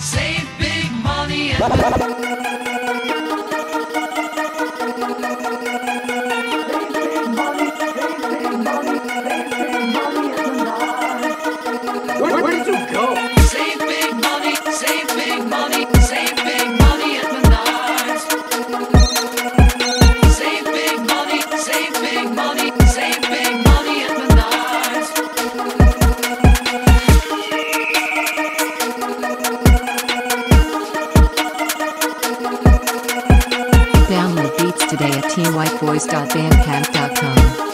Save big money at Where did you go? Save big money, save big money, save big money at Menards. Save big money, save big money, save big money at Menards. Download beats today at TeamWhiteBoyz.bandcamp.com.